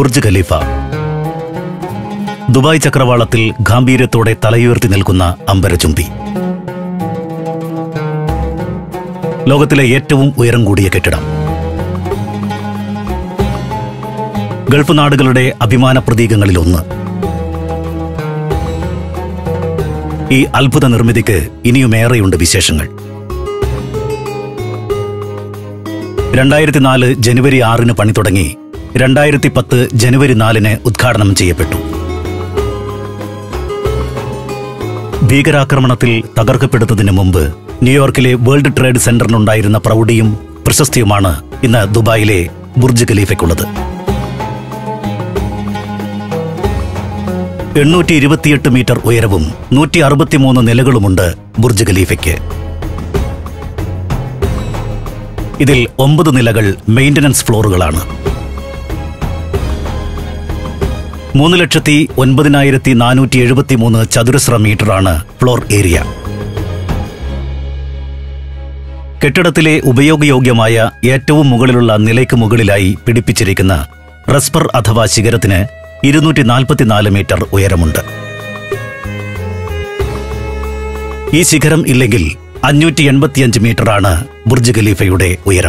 Burj Khalifa. Dubai ചക്രവാളത്തിൽ ഗാംഭീര്യത്തോടെ തലയുയർത്തി നിൽക്കുന്ന അമ്പരചുംബി. ലോകത്തിലെ ഏറ്റവും ഉയരം കൂടിയ കെട്ടിടം. ഗൾഫ് നാടുകളുടെ അഭിമാന പ്രതീകങ്ങളിലൊന്ന്. ഈ അത്ഭുത നിർമ്മിതിക്ക് ഇനിയുമേറെയുണ്ട് വിശേഷങ്ങൾ. 2004 ജനുവരി 6 പണി തുടങ്ങി 2010 ജനുവരി 4 ഉദ്ഘാടനം ചെയ്യപ്പെട്ടു. ഭീകരാക്രമണത്തിൽ തകർക്കപ്പെടുന്നതിന് മുമ്പ് ന്യൂയോർക്കിലെ വേൾഡ് ട്രേഡ് സെന്ററിനുണ്ടായിരുന്ന പ്രൗഢിയും പ്രശസ്തിയുമാണ് ഇന്ന് ദുബായിലെ ബുർജ് ഖലീഫയ്ക്കുള്ളത്. 828 മീറ്റർ ഉയരവും 163 നിലകളുമുണ്ട് ബുർജ് ഖലീഫയ്ക്ക്. ഇതിൽ 9 നിലകൾ മെയിന്റനൻസ് ഫ്ലോറുകളാണ്. 3,09,473 ചതുരശ്ര മീറ്ററാണ് ഫ്ലോർ ഏരിയ. കെട്ടിടത്തിലെ ഉപയോഗയോഗ്യമായ ഏറ്റവും മുകളിലുള്ള നിലയ്ക്ക് മുകളിലായി പിടിപ്പിച്ചിരിക്കുന്ന റസ്പർ അഥവാ ശിഖരത്തിന് 244 മീറ്റർ ഉയരമുണ്ട്. ഈ ശിഖരം ഇല്ലെങ്കിൽ 585 മീറ്ററാണ് ബുർജ് ഖലീഫയുടെ ഉയരം.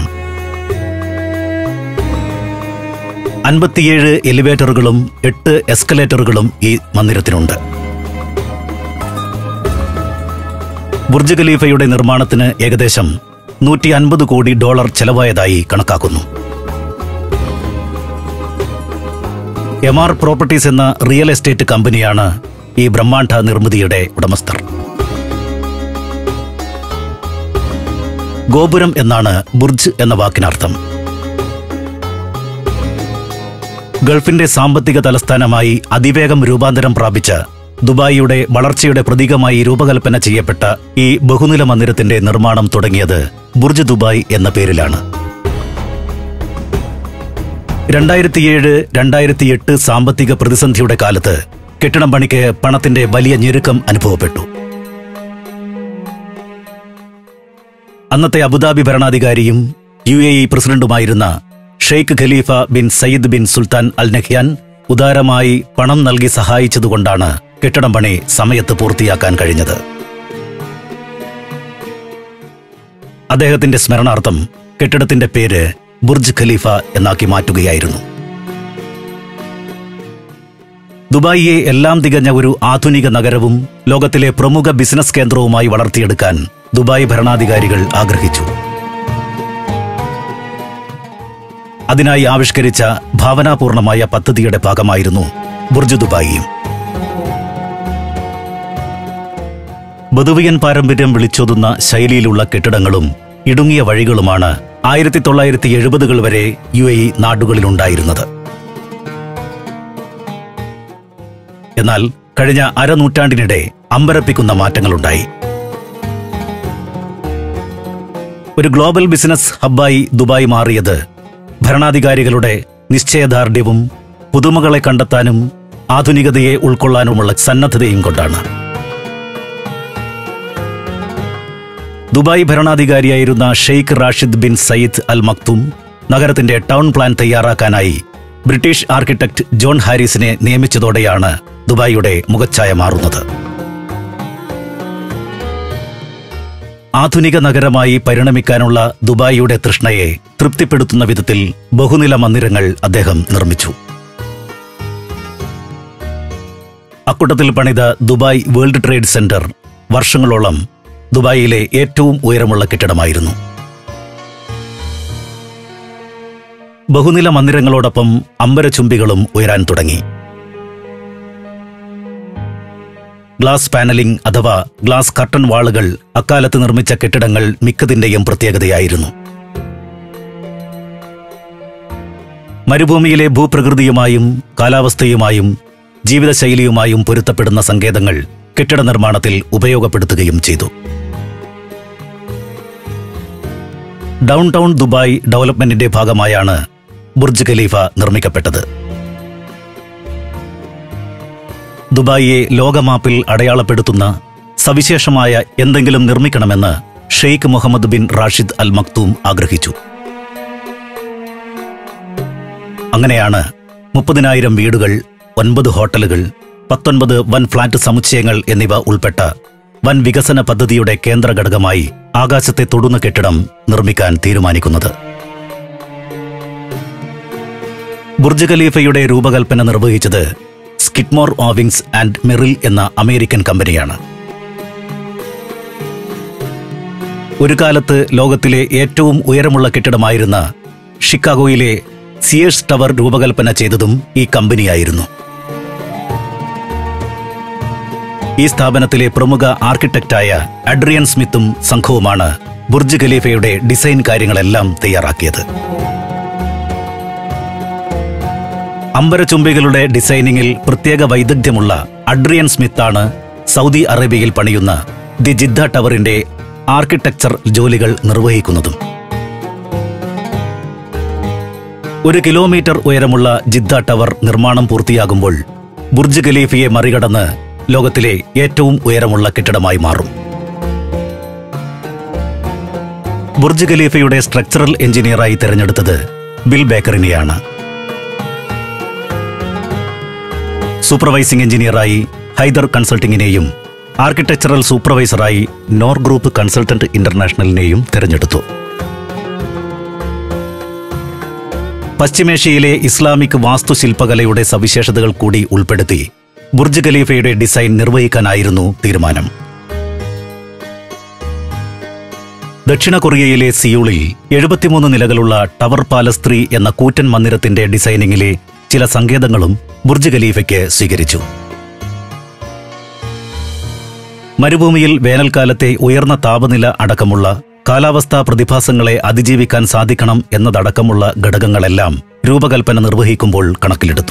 57 എലിവേറ്ററുകളും 8 എസ്കലേറ്ററുകളും ഈ മന്ദിരത്തിനുണ്ട്. ബുർജ് ഖലീഫയുടെ നിർമ്മാണത്തിന് ഏകദേശം $150 കോടി ചെലവായതായി കണക്കാക്കുന്നു. എംആർ പ്രോപ്പർട്ടീസ് എന്ന റിയൽ എസ്റ്റേറ്റ് കമ്പനിയാണ് ഈ ബ്രഹ്മാണ്ഡ നിർമ്മിതിയുടെ ഉടമസ്ഥർ. ഗോപുരം എന്നാണ് ബുർജ് എന്ന വാക്കിനർത്ഥം. ഗൾഫിന്റെ സാമ്പത്തിക തലസ്ഥാനമായി അതിവേഗം രൂപാന്തരം പ്രാപിച്ച ദുബായിയുടെ വളർച്ചയുടെ പ്രതീകമായി രൂപകൽപ്പന ചെയ്യപ്പെട്ട ഈ ബഹുനില മന്ദിരത്തിന്റെ നിർമ്മാണം തുടങ്ങിയത് ബുർജ് ദുബായ് എന്ന പേരിലാണ്. 2007-2008 സാമ്പത്തിക പ്രതിസന്ധിയുടെ കാലത്ത് കെട്ടിടം പണിക്ക് പണത്തിന്റെ വലിയ ഞെരുക്കം അനുഭവപ്പെട്ടു. അന്നത്തെ അബുദാബി ഭരണാധികാരിയും UAE പ്രസിഡന്റുമായിരുന്ന Sheikh Khalifa bin Zayed bin Sultan Al Nahyan ഉദാരമായി പണം നൽകി സഹായിച്ചതുകൊണ്ടാണ് കെട്ടിടം പണി സമയത്ത് പൂർത്തിയാക്കാൻ കഴിഞ്ഞത്. അദ്ദേഹത്തിന്റെ സ്മരണാർത്ഥം കെട്ടിടത്തിന്റെ പേര് ബുർജ് ഖലീഫ എന്നാക്കി മാറ്റുകയായിരുന്നു. ദുബായിയെ എല്ലാം തികഞ്ഞ ഒരു ആധുനിക നഗരവും ലോകത്തിലെ പ്രമുഖ ബിസിനസ് കേന്ദ്രവുമായി വളർത്തിയെടുക്കാൻ ദുബായ് ഭരണാധികാരികൾ ആഗ്രഹിച്ചു. അതിനായി ആവിഷ്കരിച്ച ഭാവനാപൂർണമായ പദ്ധതിയുടെ ഭാഗമായിരുന്നു ബുർജ് ദുബായിയും. ബദുവിയൻ പാരമ്പര്യം വിളിച്ചോതുന്ന ശൈലിയിലുള്ള കെട്ടിടങ്ങളും ഇടുങ്ങിയ വഴികളുമാണ് 1970 വരെ UAE നാടുകളിലുണ്ടായിരുന്നത്. എന്നാൽ കഴിഞ്ഞ അരനൂറ്റാണ്ടിനിടെ അമ്പരപ്പിക്കുന്ന മാറ്റങ്ങളുണ്ടായി. ഒരു ഗ്ലോബൽ ബിസിനസ് ഹബ്ബായി ദുബായ് മാറിയത് ഭരണാധികാരികളുടെ നിശ്ചയദാർഢ്യവും പുതുമകളെ കണ്ടെത്താനും ആധുനികതയെ ഉൾക്കൊള്ളാനുമുള്ള സന്നദ്ധതയും കൊണ്ടാണ്. ദുബായ് ഭരണാധികാരിയായിരുന്ന Sheikh Rashid bin Saeed Al Maktoum നഗരത്തിന്റെ ടൗൺ പ്ലാൻ തയ്യാറാക്കാനായി ബ്രിട്ടീഷ് ആർക്കിടെക്ട് ജോൺ ഹാരിസിനെ നിയമിച്ചതോടെയാണ് ദുബായിയുടെ മുഖച്ഛായ മാറുന്നത്. ആധുനിക നഗരമായി പരിണമിക്കാനുള്ള ദുബായിയുടെ തൃഷ്ണയെ തൃപ്തിപ്പെടുത്തുന്ന വിധത്തിൽ ബഹുനില മന്ദിരങ്ങൾ അദ്ദേഹം നിർമ്മിച്ചു. അക്കൂട്ടത്തിൽ പണിത ദുബായ് വേൾഡ് ട്രേഡ് സെന്റർ വർഷങ്ങളോളം ദുബായിലെ ഏറ്റവും ഉയരമുള്ള കെട്ടിടമായിരുന്നു. ബഹുനില മന്ദിരങ്ങളോടൊപ്പം അമ്പരചുംബികളും ഉയരാൻ തുടങ്ങി. ഗ്ലാസ് പാനലിംഗ് അഥവാ ഗ്ലാസ് കർട്ടൻ വാളുകൾ അക്കാലത്ത് നിർമ്മിച്ച കെട്ടിടങ്ങൾ മിക്കതിന്റെയും പ്രത്യേകതയായിരുന്നു. മരുഭൂമിയിലെ ഭൂപ്രകൃതിയുമായും കാലാവസ്ഥയുമായും ജീവിതശൈലിയുമായും പൊരുത്തപ്പെടുന്ന സങ്കേതങ്ങൾ കെട്ടിട നിർമ്മാണത്തിൽ ഉപയോഗപ്പെടുത്തുകയും ചെയ്തു. ഡൗൺ ടൗൺ ദുബായ് ഡെവലപ്മെന്റിന്റെ ഭാഗമായാണ് ബുർജ് ഖലീഫ നിർമ്മിക്കപ്പെട്ടത്. ദുബായിയെ ലോകമാപ്പിൽ അടയാളപ്പെടുത്തുന്ന സവിശേഷമായ എന്തെങ്കിലും നിർമ്മിക്കണമെന്ന് Sheikh Mohammed bin Rashid Al Maktoum ആഗ്രഹിച്ചു. അങ്ങനെയാണ് 30,000 വീടുകൾ, 9 ഹോട്ടലുകൾ, 19 വൻ ഫ്ളാറ്റ് സമുച്ചയങ്ങൾ എന്നിവ ഉൾപ്പെട്ട വൻ വികസന പദ്ധതിയുടെ കേന്ദ്ര ഘടകമായി ആകാശത്തെ തൊടുന്ന കെട്ടിടം നിർമ്മിക്കാൻ തീരുമാനിക്കുന്നത്. ബുർജ് ഖലീഫയുടെ രൂപകൽപ്പന നിർവഹിച്ചത് സ്കിഡ്മോർ, ഓവിങ്സ് ആൻഡ് മെറിൽ എന്ന അമേരിക്കൻ കമ്പനിയാണ്. ഒരു കാലത്ത് ലോകത്തിലെ ഏറ്റവും ഉയരമുള്ള കെട്ടിടമായിരുന്ന ഷിക്കാഗോയിലെ സിയേഴ്സ് ടവർ രൂപകൽപ്പന ചെയ്തതും ഈ കമ്പനിയായിരുന്നു. ഈ സ്ഥാപനത്തിലെ പ്രമുഖ ആർക്കിടെക്റ്റായ അഡ്രിയൻ സ്മിത്തും സംഘവുമാണ് ബുർജ് ഖലീഫയുടെ ഡിസൈൻ കാര്യങ്ങളെല്ലാം തയ്യാറാക്കിയത്. അമ്പരചുംബികളുടെ ഡിസൈനിങ്ങിൽ പ്രത്യേക വൈദഗ്ധ്യമുള്ള അഡ്രിയൻ സ്മിത്താണ് സൗദി അറേബ്യയിൽ പണിയുന്ന ദി ജിദ്ദ ടവറിന്റെ ആർക്കിടെക്ചർ ജോലികൾ നിർവഹിക്കുന്നതും. 1 കിലോമീറ്റർ ഉയരമുള്ള ജിദ്ദ ടവർ നിർമ്മാണം പൂർത്തിയാകുമ്പോൾ ബുർജ് ഖലീഫയെ മറികടന്ന് ലോകത്തിലെ ഏറ്റവും ഉയരമുള്ള കെട്ടിടമായി മാറും. ബുർജ് ഖലീഫയുടെ സ്ട്രക്ചറൽ എഞ്ചിനീയറായി തിരഞ്ഞെടുത്തത് ബിൽ ബേക്കറിനെയാണ്. സൂപ്പർവൈസിംഗ് എഞ്ചിനീയറായി ഹൈദർ കൺസൾട്ടിങ്ങിനെയും ആർക്കിടെക്ചറൽ സൂപ്പർവൈസറായി നോർ ഗ്രൂപ്പ് കൺസൾട്ടന്റ് ഇന്റർനാഷണലിനെയും തിരഞ്ഞെടുത്തു. പശ്ചിമേഷ്യയിലെ ഇസ്ലാമിക് വാസ്തുശില്പകലയുടെ സവിശേഷതകൾ കൂടി ഉൾപ്പെടുത്തി ബുർജ് ഖലീഫയുടെ ഡിസൈൻ നിർവഹിക്കാനായിരുന്നു തീരുമാനം. ദക്ഷിണ കൊറിയയിലെ സിയൂളിൽ 73 നിലകളുള്ള ടവർ പാലസ് 3 എന്ന കൂറ്റൻ മന്ദിരത്തിന്റെ ഡിസൈനിങ്ങിലെ ചില സങ്കേതങ്ങളും ബുർജ് ഖലീഫയ്ക്ക് സ്വീകരിച്ചു. മരുഭൂമിയിൽ വേനൽക്കാലത്തെ ഉയർന്ന താപനില അടക്കമുള്ള കാലാവസ്ഥാ പ്രതിഭാസങ്ങളെ അതിജീവിക്കാൻ സാധിക്കണം എന്നതടക്കമുള്ള ഘടകങ്ങളെല്ലാം രൂപകൽപ്പന നിർവഹിക്കുമ്പോൾ കണക്കിലെടുത്തു.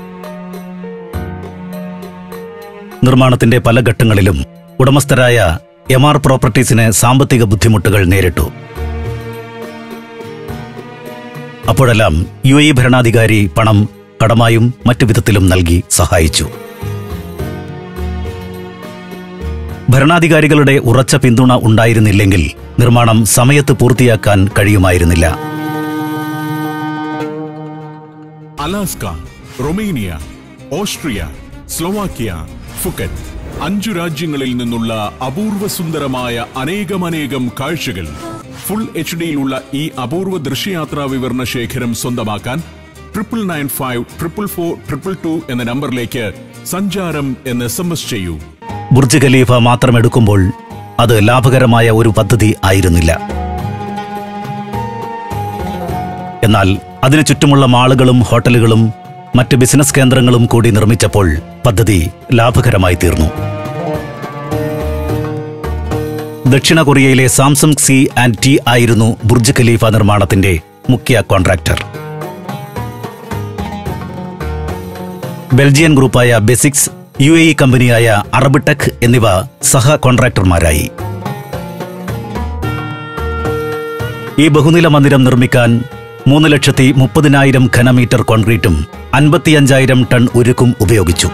നിർമ്മാണത്തിന്റെ പല ഘട്ടങ്ങളിലും ഉടമസ്ഥരായ എമാർ പ്രോപ്പർട്ടീസിന് സാമ്പത്തിക ബുദ്ധിമുട്ടുകൾ നേരിട്ടു. അപ്പോഴെല്ലാം UAE ഭരണാധികാരി പണം കടമായും മറ്റു വിധത്തിലും നൽകി സഹായിച്ചു. ഭരണാധികാരികളുടെ ഉറച്ച പിന്തുണ ഉണ്ടായിരുന്നില്ലെങ്കിൽ നിർമ്മാണം സമയത്ത് പൂർത്തിയാക്കാൻ കഴിയുമായിരുന്നില്ല. Alaska, Romania, Austria, Slovakia, Phuket 5 രാജ്യങ്ങളിൽ നിന്നുള്ള അപൂർവ സുന്ദരമായ അനേകം കാഴ്ചകൾ ഫുൾ HDയിലുള്ള ഈ അപൂർവ ദൃശ്യയാത്രാ വിവരണ ശേഖരം സ്വന്തമാക്കാൻ 99544422 എന്ന നമ്പറിലേക്ക് സഞ്ചാരം എന്ന് SMS ചെയ്യൂ. ബുർജ് ഖലീഫ മാത്രം എടുക്കുമ്പോൾ അത് ലാഭകരമായ ഒരു പദ്ധതി ആയിരുന്നില്ല. എന്നാൽ അതിനു ചുറ്റുമുള്ള മാളുകളും ഹോട്ടലുകളും മറ്റ് ബിസിനസ് കേന്ദ്രങ്ങളും കൂടി നിർമ്മിച്ചപ്പോൾ പദ്ധതി ലാഭകരമായി തീർന്നു. ദക്ഷിണ കൊറിയയിലെ സാംസങ് C&T ആയിരുന്നു ബുർജ് ഖലീഫ നിർമ്മാണത്തിന്റെ മുഖ്യ കോൺട്രാക്ടർ. ബെൽജിയൻ ഗ്രൂപ്പായ ബെസിക്സ്, UAE കമ്പനിയായ അറബ് ടെക് എന്നിവ സഹ കോൺട്രാക്ടർമാരായി. ഈ ബഹുനില മന്ദിരം നിർമ്മിക്കാൻ 3,30,000 ഘനമീറ്റർ കോൺക്രീറ്റും 55,000 ടൺ ഉരുക്കും ഉപയോഗിച്ചു.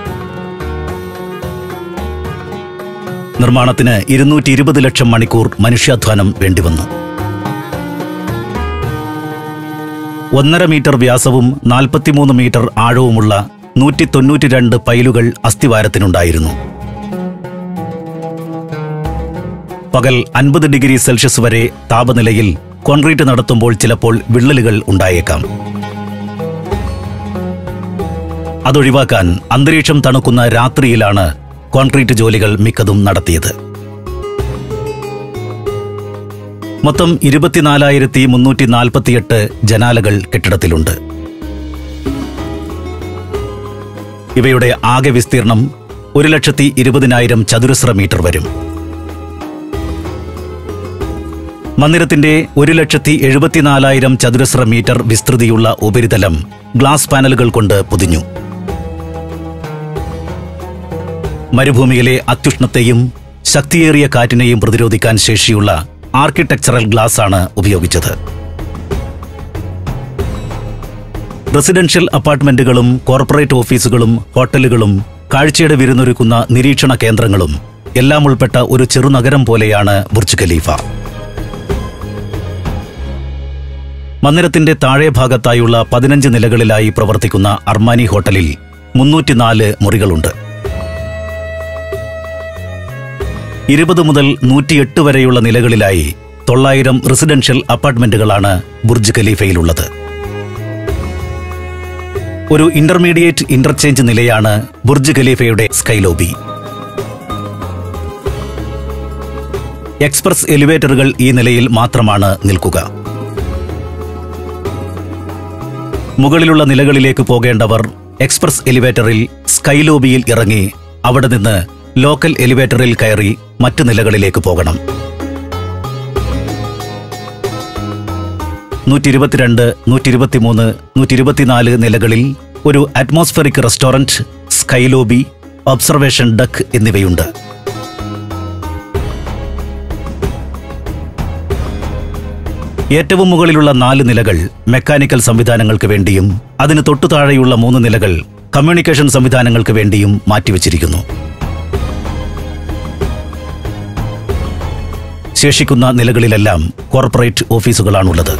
നിർമ്മാണത്തിന് 220 ലക്ഷം മണിക്കൂർ മനുഷ്യാധ്വാനം വേണ്ടിവന്നു. 1.5 മീറ്റർ വ്യാസവും 43 മീറ്റർ ആഴവുമുള്ള 192 പൈലുകൾ അസ്ഥിവാരത്തിനുണ്ടായിരുന്നു. പകൽ 50 ഡിഗ്രി സെൽഷ്യസ് വരെ താപനിലയിൽ കോൺക്രീറ്റ് നടത്തുമ്പോൾ ചിലപ്പോൾ വിള്ളലുകൾ ഉണ്ടായേക്കാം. അതൊഴിവാക്കാൻ അന്തരീക്ഷം തണുക്കുന്ന രാത്രിയിലാണ് കോൺക്രീറ്റ് ജോലികൾ മിക്കതും നടത്തിയത്. മൊത്തം 24,348 ജനാലകൾ കെട്ടിടത്തിലുണ്ട്. ഇവയുടെ ആകെ വിസ്തീർണം 1,20,000 ചതുരശ്ര മീറ്റർ വരും. മന്ദിരത്തിന്റെ 1,74,000 ചതുരശ്ര മീറ്റർ വിസ്തൃതിയുള്ള ഉപരിതലം ഗ്ലാസ് പാനലുകൾ കൊണ്ട് പൊതിഞ്ഞു. മരുഭൂമിയിലെ അത്യുഷ്ണത്തെയും ശക്തിയേറിയ കാറ്റിനെയും പ്രതിരോധിക്കാൻ ശേഷിയുള്ള ആർക്കിടെക്ചറൽ ഗ്ലാസ് ആണ് ഉപയോഗിച്ചത്. റെസിഡൻഷ്യൽ അപ്പാർട്ട്മെന്റുകളും കോർപ്പറേറ്റ് ഓഫീസുകളും ഹോട്ടലുകളും കാഴ്ചയുടെ വിരുന്നൊരുക്കുന്ന നിരീക്ഷണ കേന്ദ്രങ്ങളും എല്ലാം ഉൾപ്പെട്ട ഒരു ചെറുനഗരം പോലെയാണ് ബുർജ് ഖലീഫ. മന്ദിരത്തിന്റെ താഴെ ഭാഗത്തായുള്ള 15 നിലകളിലായി പ്രവർത്തിക്കുന്ന അർമാനി ഹോട്ടലിൽ 304 മുറികളുണ്ട്. 20 മുതൽ 108 വരെയുള്ള നിലകളിലായി 900 റെസിഡൻഷ്യൽ അപ്പാർട്ട്മെന്റുകളാണ് ബുർജ് ഖലീഫയിലുള്ളത്. ഒരു ഇന്റർമീഡിയറ്റ് ഇന്റർചേഞ്ച് നിലയാണ് ബുർജ് ഖലീഫയുടെ സ്കൈ ലോബി. എക്സ്പ്രസ് എലിവേറ്ററുകൾ ഈ നിലയിൽ മാത്രമാണ് നിൽക്കുക. മുകളിലുള്ള നിലകളിലേക്ക് പോകേണ്ടവർ എക്സ്പ്രസ് എലിവേറ്ററിൽ സ്കൈ ലോബിയിൽ ഇറങ്ങി അവിടെ നിന്ന് ലോക്കൽ എലിവേറ്ററിൽ കയറി മറ്റ് നിലകളിലേക്ക് പോകണം. 122, 123, 124 നിലകളിൽ ഒരു atmospheric restaurant, sky lobby, observation deck എന്നിവയുണ്ട്. ഏറ്റവും മുകളിലുള്ള 4 നിലകൾ മെക്കാനിക്കൽ സംവിധാനങ്ങൾക്ക് വേണ്ടിയും അതിന് തൊട്ടു താഴെയുള്ള 3 നിലകൾ കമ്മ്യൂണിക്കേഷൻ സംവിധാനങ്ങൾക്ക് വേണ്ടിയും മാറ്റിവെച്ചിരിക്കുന്നു. ശേഷിക്കുന്ന നിലകളിലെല്ലാം കോർപ്പറേറ്റ് ഓഫീസുകളാണുള്ളത്.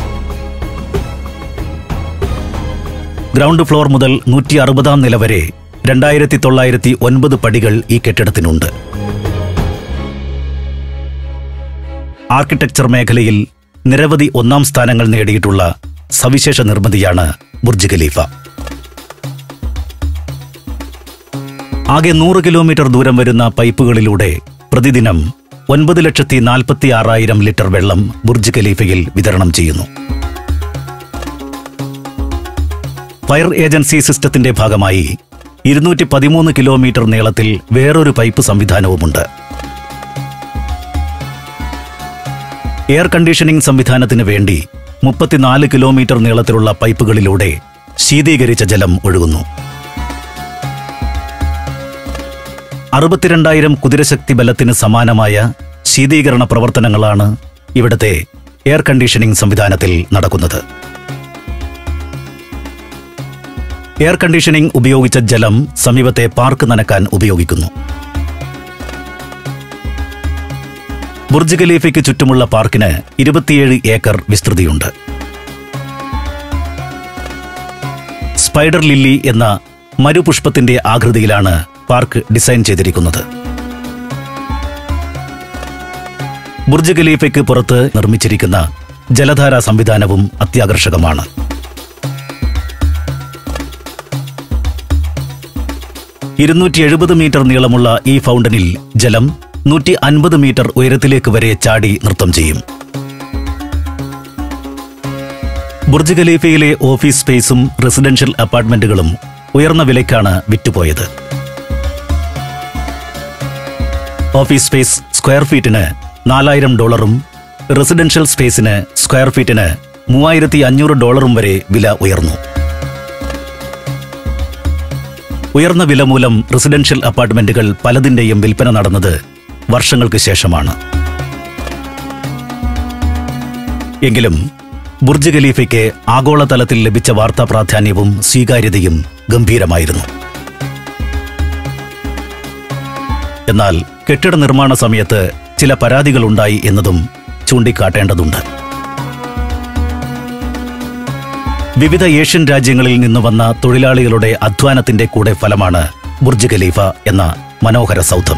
ഗ്രൗണ്ട് ഫ്ലോർ മുതൽ 160 നില വരെ 2909 പടികൾ ഈ കെട്ടിടത്തിനുണ്ട്. ആർക്കിടെക്ചർ മേഖലയിൽ നിരവധി 1ാം സ്ഥാനങ്ങൾ നേടിയിട്ടുള്ള സവിശേഷ നിർമ്മിതിയാണ് ബുർജ് ഖലീഫ. ആകെ 100 കിലോമീറ്റർ ദൂരം വരുന്ന പൈപ്പുകളിലൂടെ പ്രതിദിനം 9,46,000 ലിറ്റർ വെള്ളം ബുർജ് ഖലീഫയിൽ വിതരണം ചെയ്യുന്നു. ഫയർ ഏജൻസി സിസ്റ്റത്തിന്റെ ഭാഗമായി 213 കിലോമീറ്റർ നീളത്തിൽ വേറൊരു പൈപ്പ് സംവിധാനവുമുണ്ട്. എയർ കണ്ടീഷനിംഗ് സംവിധാനത്തിന് വേണ്ടി 34 കിലോമീറ്റർ നീളത്തിലുള്ള പൈപ്പുകളിലൂടെ ശീതീകരിച്ച ജലം ഒഴുകുന്നു. 62,000 കുതിരശക്തി ബലത്തിന് സമാനമായ ശീതീകരണ പ്രവർത്തനങ്ങളാണ് ഇവിടത്തെ എയർ കണ്ടീഷനിംഗ് സംവിധാനത്തിൽ നടക്കുന്നത്. എയർ കണ്ടീഷനിംഗ് ഉപയോഗിച്ച ജലം സമീപത്തെ പാർക്ക് നനക്കാൻ ഉപയോഗിക്കുന്നു. ബുർജ് ഖലീഫയ്ക്ക് ചുറ്റുമുള്ള പാർക്കിന് 27 ഏക്കർ വിസ്തൃതിയുണ്ട്. സ്പൈഡർ ലില്ലി എന്ന മരുപുഷ്പത്തിന്റെ ആകൃതിയിലാണ് പാർക്ക് ഡിസൈൻ ചെയ്തിരിക്കുന്നത്. ബുർജ് ഖലീഫയ്ക്ക് പുറത്ത് നിർമ്മിച്ചിരിക്കുന്ന ജലധാരാ സംവിധാനവും അത്യാകർഷകമാണ്. 270 മീറ്റർ നീളമുള്ള ഈ ഫൗണ്ടനിൽ ജലം 150 മീറ്റർ ഉയരത്തിലേക്ക് വരെ ചാടി നൃത്തം ചെയ്യും. ബുർജ് ഖലീഫയിലെ ഓഫീസ് സ്പേസും റെസിഡൻഷ്യൽ അപ്പാർട്ട്മെന്റുകളും ഉയർന്ന വിലയ്ക്കാണ് വിറ്റുപോയത്. ഓഫീസ് സ്പേസ് സ്ക്വയർ ഫീറ്റിന് $4,000 റെസിഡൻഷ്യൽ സ്പേസിന് സ്ക്വയർ ഫീറ്റിന് $3,500 വരെ വില ഉയർന്നു. ഉയർന്ന വില മൂലം റെസിഡൻഷ്യൽ അപ്പാർട്ട്മെന്റുകൾ പലതിന്റെയും വിൽപ്പന നടന്നത് വർഷങ്ങൾക്ക് ശേഷമാണ്. എങ്കിലും ബുർജ് ഖലീഫയ്ക്ക് ആഗോളതലത്തിൽ ലഭിച്ച വാർത്താ പ്രാധാന്യവും സ്വീകാര്യതയും ഗംഭീരമായിരുന്നു. എന്നാൽ കെട്ടിട നിർമ്മാണ സമയത്ത് ചില പരാതികളുണ്ടായി എന്നതും ചൂണ്ടിക്കാട്ടേണ്ടതുണ്ട്. വിവിധ ഏഷ്യൻ രാജ്യങ്ങളിൽ നിന്ന് വന്ന തൊഴിലാളികളുടെ അധ്വാനത്തിന്റെ കൂടെ ഫലമാണ് ബുർജ് ഖലീഫ എന്ന മനോഹര സൗധം.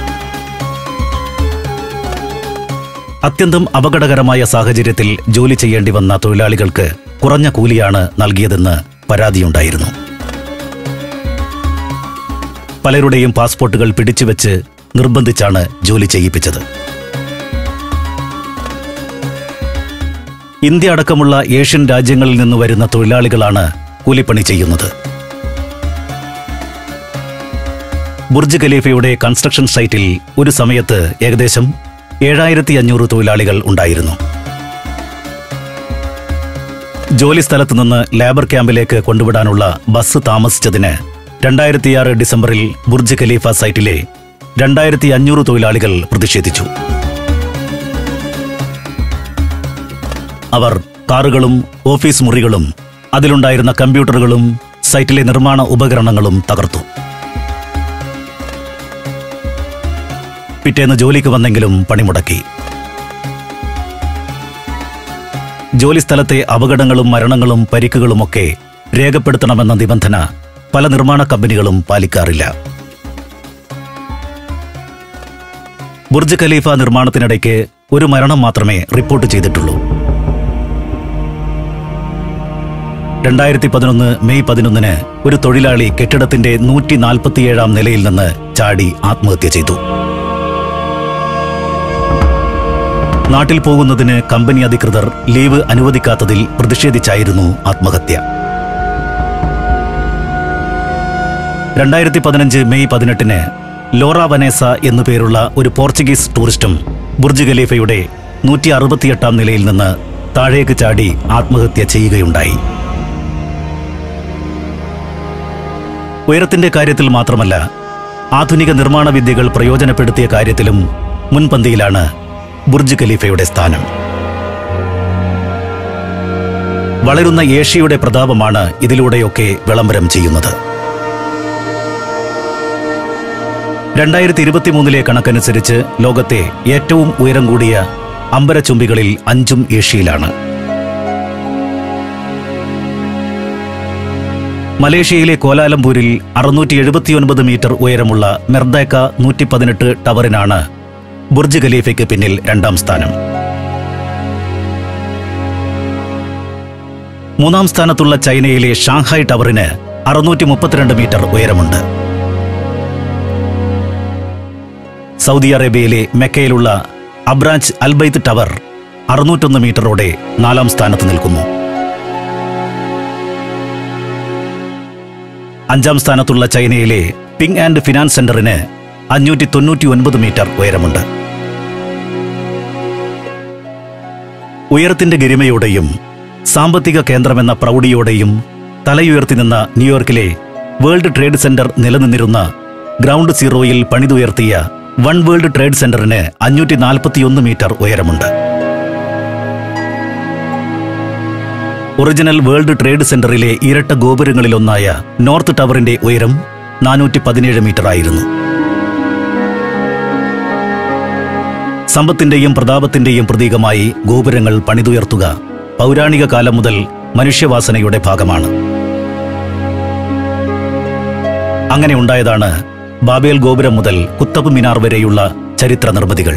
അത്യന്തം അപകടകരമായ സാഹചര്യത്തിൽ ജോലി ചെയ്യേണ്ടി വന്ന തൊഴിലാളികൾക്ക് കുറഞ്ഞ കൂലിയാണ് നൽകിയതെന്ന് പരാതിയുണ്ടായിരുന്നു. പലരുടെയും പാസ്പോർട്ടുകൾ പിടിച്ചുവെച്ച് നിർബന്ധിച്ചാണ് ജോലി ചെയ്യിപ്പിച്ചത്. ഇന്ത്യ അടക്കമുള്ള ഏഷ്യൻ രാജ്യങ്ങളിൽ നിന്ന് വരുന്ന തൊഴിലാളികളാണ് കൂലിപ്പണി ചെയ്യുന്നത്. ബുർജ് ഖലീഫയുടെ കൺസ്ട്രക്ഷൻ സൈറ്റിൽ ഒരു സമയത്ത് ഏകദേശം 7,500 തൊഴിലാളികൾ ഉണ്ടായിരുന്നു. ജോലി സ്ഥലത്തു നിന്ന് ലേബർ ക്യാമ്പിലേക്ക് കൊണ്ടുവിടാനുള്ള ബസ് താമസിച്ചതിന് 2006 ഡിസംബറിൽ ബുർജ് ഖലീഫ സൈറ്റിലെ 2,500 തൊഴിലാളികൾ പ്രതിഷേധിച്ചു. അവർ കാറുകളും ഓഫീസ് മുറികളും അതിലുണ്ടായിരുന്ന കമ്പ്യൂട്ടറുകളും സൈറ്റിലെ നിർമ്മാണ ഉപകരണങ്ങളും തകർത്തു. പിറ്റേന്ന് ജോലിക്ക് വന്നെങ്കിലും പണിമുടക്കി. ജോലിസ്ഥലത്തെ അപകടങ്ങളും മരണങ്ങളും പരിക്കുകളുമൊക്കെ രേഖപ്പെടുത്തണമെന്ന നിബന്ധന പല നിർമ്മാണ കമ്പനികളും പാലിക്കാറില്ല. ബുർജ് ഖലീഫ നിർമ്മാണത്തിനിടയ്ക്ക് ഒരു മരണം മാത്രമേ റിപ്പോർട്ട് ചെയ്തിട്ടുള്ളൂ. 2011 മെയ് 11 ഒരു തൊഴിലാളി കെട്ടിടത്തിന്റെ 147-ാം നിലയിൽ നിന്ന് ചാടി ആത്മഹത്യ ചെയ്തു. നാട്ടിൽ പോകുന്നതിന് കമ്പനി അധികൃതർ ലീവ് അനുവദിക്കാത്തതിൽ പ്രതിഷേധിച്ചായിരുന്നു ആത്മഹത്യ. 2015 മെയ് 18 ലോറ വനേസ എന്നുപേരുള്ള ഒരു പോർച്ചുഗീസ് ടൂറിസ്റ്റും ബുർജ് ഖലീഫയുടെ 168-ാം നിലയിൽ നിന്ന് താഴേക്ക് ചാടി ആത്മഹത്യ ചെയ്യുകയുണ്ടായി. ഉയരത്തിന്റെ കാര്യത്തിൽ മാത്രമല്ല, ആധുനിക നിർമ്മാണ വിദ്യകൾ പ്രയോജനപ്പെടുത്തിയ കാര്യത്തിലും മുൻപന്തിയിലാണ് ബുർജ് ഖലീഫയുടെ സ്ഥാനം. വളരുന്ന ഏഷ്യയുടെ പ്രതാപമാണ് ഇതിലൂടെയൊക്കെ വിളംബരം ചെയ്യുന്നത്. 2023 കണക്കനുസരിച്ച് ലോകത്തെ ഏറ്റവും ഉയരം കൂടിയ അമ്പരചുംബികളിൽ 5 ഏഷ്യയിലാണ്. മലേഷ്യയിലെ കോലാലംപൂരിൽ 679 മീറ്റർ ഉയരമുള്ള മെർദേക്ക 118 ടവറിനാണ് ബുർജ് ഖലീഫയ്ക്ക് പിന്നിൽ 2ാം സ്ഥാനം. 3ാം സ്ഥാനത്തുള്ള ചൈനയിലെ ഷാങ്ഹായ് ടവറിന് 632 മീറ്റർ ഉയരമുണ്ട്. സൗദി അറേബ്യയിലെ മെക്കയിലുള്ള അബ്രാജ് അൽബൈത്ത് ടവർ 601 മീറ്ററോടെ 4ാം സ്ഥാനത്ത് നിൽക്കുന്നു. 5ാം സ്ഥാനത്തുള്ള ചൈനയിലെ പിങ് ആൻഡ് ഫിനാൻസ് സെന്ററിന് 599 മീറ്റർ ഉയരമുണ്ട്. ഉയരത്തിന്റെ ഗരിമയോടെയും സാമ്പത്തിക കേന്ദ്രമെന്ന പ്രൗഢിയോടെയും തലയുയർത്തി നിന്ന ന്യൂയോർക്കിലെ വേൾഡ് ട്രേഡ് സെന്റർ നിലനിന്നിരുന്ന ഗ്രൗണ്ട് സീറോയിൽ പണിതുയർത്തിയ വൺ വേൾഡ് ട്രേഡ് സെന്ററിന് 541 മീറ്റർ ഉയരമുണ്ട്. ഒറിജിനൽ വേൾഡ് ട്രേഡ് സെന്ററിലെ ഇരട്ട ഗോപുരങ്ങളിലൊന്നായ നോർത്ത് ടവറിന്റെ ഉയരം 417 മീറ്റർ ആയിരുന്നു. സമ്പത്തിന്റെയും പ്രതാപത്തിന്റെയും പ്രതീകമായി ഗോപുരങ്ങൾ പണിതുയർത്തുക പൗരാണിക കാലം മുതൽ മനുഷ്യവാസനയുടെ ഭാഗമാണ്. അങ്ങനെ ഉണ്ടായതാണ് ബാബേൽ ഗോപുരം മുതൽ കുത്തബ് മിനാർ വരെയുള്ള ചരിത്ര നിർമ്മിതികൾ.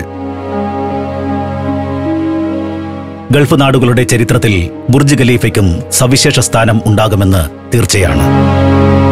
ഗൾഫ് നാടുകളുടെ ചരിത്രത്തിൽ ബുർജ് ഖലീഫയ്ക്കും സവിശേഷ സ്ഥാനം ഉണ്ടാകുമെന്ന് തീർച്ചയാണ്.